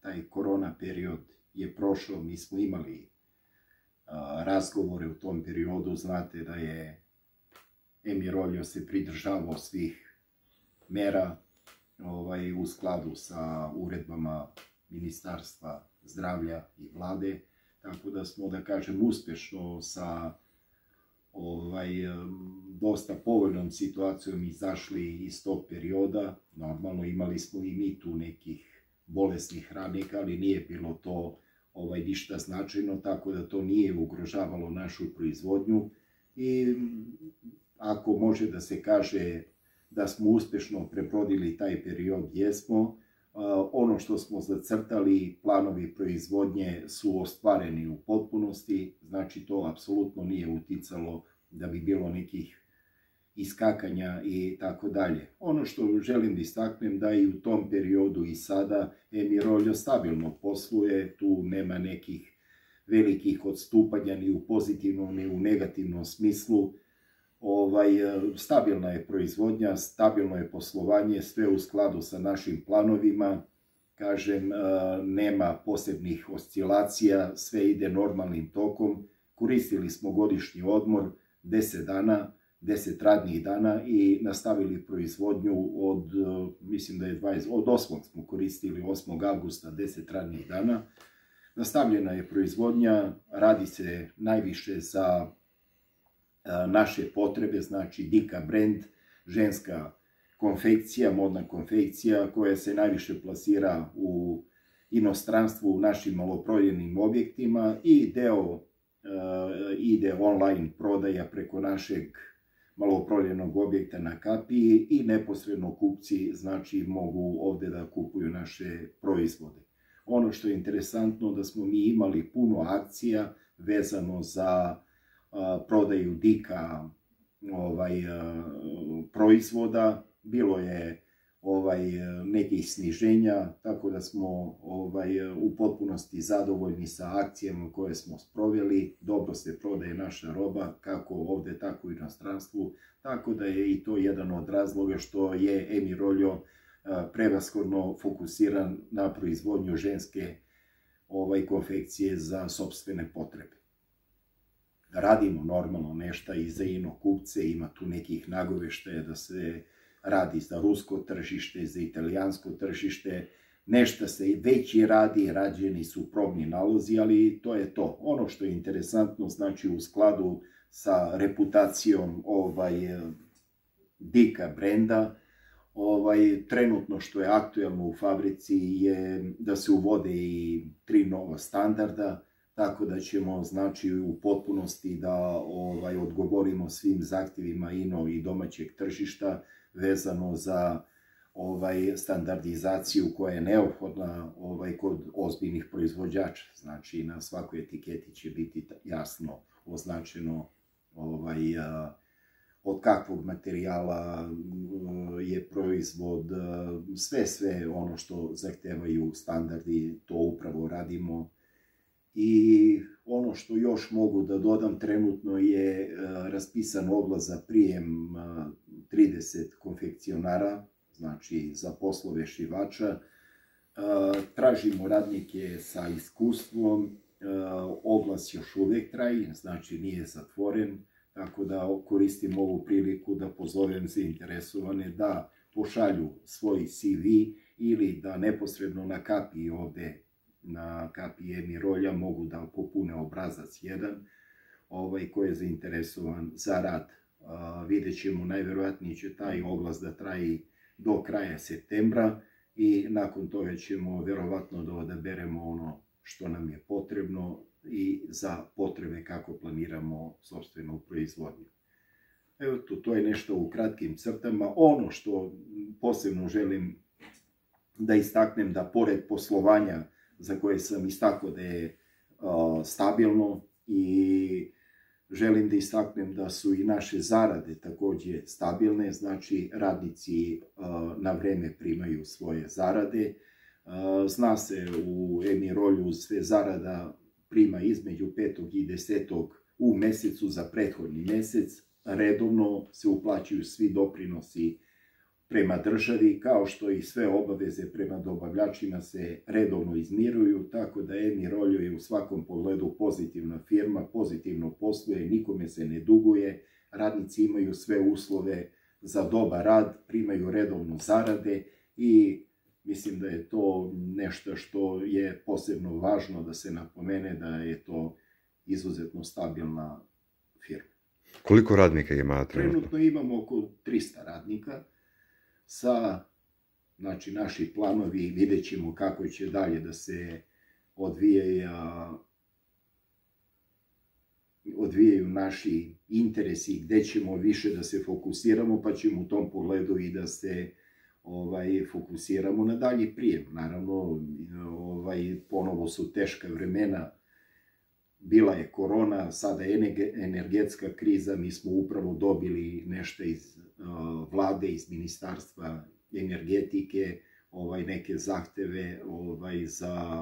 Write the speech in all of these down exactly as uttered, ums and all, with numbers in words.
taj korona period je prošao, mi smo imali razgovore u tom periodu, znate da je Emir Oljo se pridržavao svih mera ovaj, u skladu sa uredbama Ministarstva zdravlja i vlade, tako da smo, da kažem, uspješno sa ovaj, dosta povoljnom situacijom izašli iz tog perioda. Normalno imali smo i mi tu nekih bolesnih radnika, ali nije bilo to ovaj, ništa značajno, tako da to nije ugrožavalo našu proizvodnju i ako može da se kaže da smo uspješno prebrodili taj period, jesmo. Ono što smo zacrtali, planovi proizvodnje su ostvareni u potpunosti, znači to apsolutno nije uticalo da bi bilo nekih iskakanja i tako dalje. Ono što želim da istaknem da i u tom periodu i sada Emir Oljo stabilno posluje, tu nema nekih velikih odstupanja ni u pozitivnom ni u negativnom smislu. Ovaj, stabilna je proizvodnja, stabilno je poslovanje, sve u skladu sa našim planovima, kažem, nema posebnih oscilacija, sve ide normalnim tokom. Koristili smo godišnji odmor, deset dana, deset radnih dana i nastavili proizvodnju od, mislim da je dvadeset, od osmog smo koristili, osmog avgusta, deset radnih dana. Nastavljena je proizvodnja, radi se najviše za naše potrebe, znači Dika brand, ženska konfekcija, modna konfekcija koja se najviše plasira u inostranstvu u našim maloprodajnim objektima i deo ide online prodaja preko našeg maloprodajnog objekta na kapiji i neposredno kupci znači mogu ovde da kupuju naše proizvode. Ono što je interesantno da smo mi imali puno akcija vezano za prodaju Dika ovaj, proizvoda, bilo je ovaj, nekih sniženja, tako da smo ovaj, u potpunosti zadovoljni sa akcijama koje smo sproveli, dobro se prodaje naša roba, kako ovde, tako i u inostranstvu, tako da je i to jedan od razloga što je Emir Oljo prevashodno fokusiran na proizvodnju ženske ovaj, konfekcije za sopstvene potrebe. Radimo normalno nešto i za ino kupce, ima tu nekih nagoveštaja da se radi za rusko tržište, za italijansko tržište, nešto se već i radi, rađeni su probni nalozi, ali to je to. Ono što je interesantno, znači u skladu sa reputacijom ovaj, Dika brenda, ovaj, trenutno što je aktuelno u fabrici je da se uvode i tri nova standarda, tako da ćemo znači u potpunosti da ovaj, odgovorimo svim zahtjevima ino i domaćeg tržišta vezano za ovaj, standardizaciju koja je neophodna ovaj, kod ozbiljnih proizvođača. Znači na svakoj etiketi će biti jasno označeno ovaj, a, od kakvog materijala je proizvod, sve sve ono što zahtevaju standardi, to upravo radimo. I ono što još mogu da dodam, trenutno je raspisan oglas za prijem trideset konfekcionara, znači za poslove šivača. Tražimo radnike sa iskustvom, oglas još uvek traje, znači nije zatvoren, tako da koristim ovu priliku da pozovem zainteresovane da pošalju svoj C V ili da neposredno na kapiji ovde na kapiji Emir Olja mogu da popune obrazac jedan ovaj, ko je zainteresovan za rad. Vidjet ćemo, najverovatnije će taj oglas da traji do kraja septembra i nakon toga ćemo verovatno da odaberemo ono što nam je potrebno i za potrebe kako planiramo sopstvenu proizvodnju. Evo to, to je nešto u kratkim crtama. Ono što posebno želim da istaknem, da pored poslovanja za koje sam istakao da je uh, stabilno, i želim da istaknem da su i naše zarade takođe stabilne, znači radnici uh, na vreme primaju svoje zarade. Uh, zna se u Emir Olju sve zarada prima između petog i desetog u mesecu za prethodni mesec, redovno se uplaćuju svi doprinosi prema državi, kao što i sve obaveze prema dobavljačima se redovno izmiruju, tako da Emirolio je u svakom pogledu pozitivna firma, pozitivno posluje, nikome se ne duguje, radnici imaju sve uslove za dobar rad, primaju redovno zarade i mislim da je to nešto što je posebno važno da se napomene, da je to izuzetno stabilna firma. Koliko radnika ima trenutno? Trenutno imamo oko trista radnika. Sa, znači, naši planovi, vidjet ćemo kako će dalje da se odvijaju, odvijaju naši interesi, gde ćemo više da se fokusiramo, pa ćemo u tom pogledu i da se ovaj, fokusiramo na dalji prijem. Naravno, ovaj, ponovo su teška vremena, bila je korona, sada je energetska kriza, mi smo upravo dobili nešto iz uh, vlade, iz ministarstva energetike, ovaj, neke zahteve ovaj, za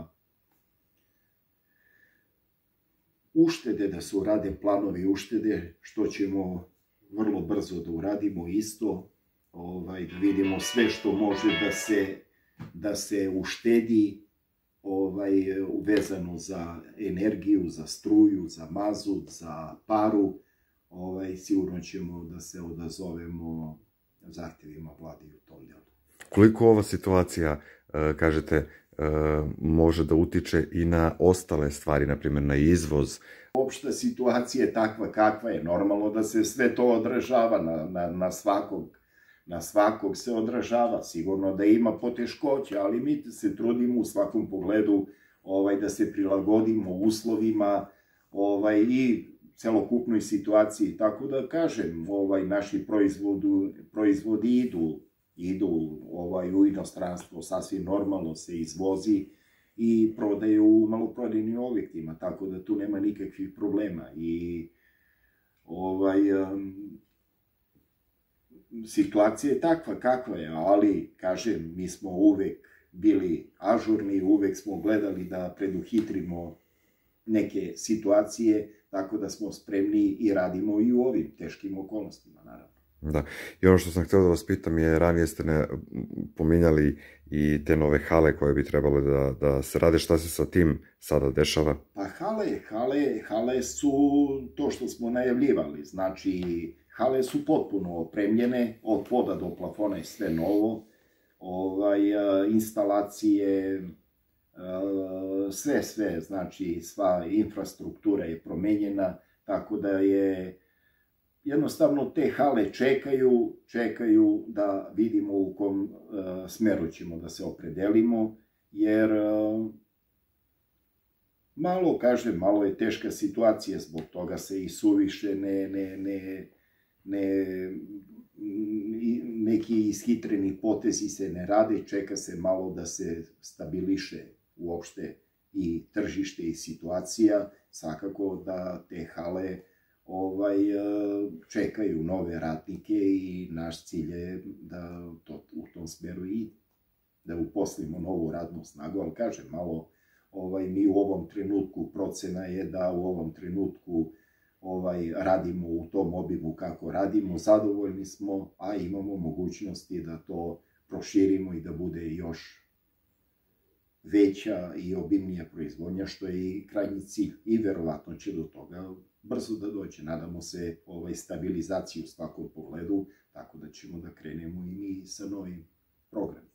uštede, da se urade planovi uštede, što ćemo vrlo brzo da uradimo isto, ovaj, da vidimo sve što može da se, da se uštedi, ovaj, vezano za energiju, za struju, za mazut, za paru, ovaj, sigurno ćemo da se odazovemo zahtjevima vlade u tom delu. Koliko ova situacija, kažete, može da utiče i na ostale stvari, na primjer na izvoz? Opšta situacija je takva kakva je, normalno da se sve to odražava na, na, na svakog. Na svakog se odražava, sigurno da ima poteškoća, ali mi se trudimo u svakom pogledu ovaj, da se prilagodimo uslovima ovaj, i celokupnoj situaciji. Tako da kažem, ovaj, naši proizvodu, proizvodi idu, idu ovaj, u inostranstvo, sasvim normalno se izvozi i prodaju u maloprodajnim objektima, tako da tu nema nikakvih problema. I ovaj... Um, situacija je takva kakva je, ali, kažem, mi smo uvek bili ažurni, uvek smo gledali da preduhitrimo neke situacije, tako da smo spremni i radimo i u ovim teškim okolnostima, naravno. Da, i ono što sam htio da vas pitam je, ranije ste ne pominjali i te nove hale koje bi trebalo da, da se rade, šta se sa tim sada dešava? Pa hale, hale, hale su to što smo najavljivali, znači hale su potpuno opremljene, od poda do plafona je sve novo, ovaj, instalacije, sve, sve, znači sva infrastruktura je promenjena, tako da je jednostavno te hale čekaju, čekaju da vidimo u kom uh, smeru ćemo da se opredelimo, jer uh, malo, kažem, malo je teška situacija, zbog toga se i suviše ne, ne, ne, ne, neki ishitreni potezi se ne rade, čeka se malo da se stabiliše uopšte i tržište i situacija, svakako da te hale ovaj, čekaju nove radnike i naš cilj je da to u tom smeru ide, da uposlimo novu radnu snagu, ali kažem, malo ovaj, mi u ovom trenutku, procena je da u ovom trenutku ovaj, radimo u tom obimu kako radimo, zadovoljni smo, a imamo mogućnosti da to proširimo i da bude još veća i obimnija proizvodnja, što je i krajnji cilj. I verovatno će do toga brzo da dođe. Nadamo se ovaj, stabilizaciju u svakom pogledu, tako da ćemo da krenemo i mi sa novim programom.